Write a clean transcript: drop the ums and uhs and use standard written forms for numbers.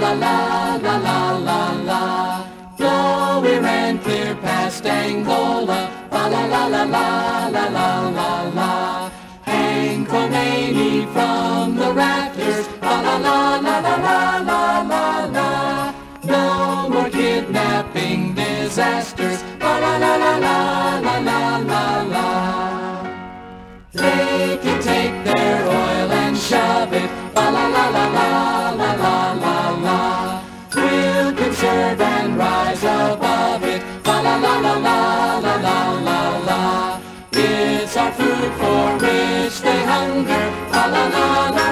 la la la la la la. Blow Iran clear past Angola, fa la la la la la la la la. Hang Khomeini from the rafters, fa la la la la la la la la. No more kidnapping disasters, fa la la la la la la la la. They can take their oil and shove it, fa la la la la la la la la. We'll conserve and rise above it, fa la la la la la la la la. It's our food for which they hunger, fa la la la.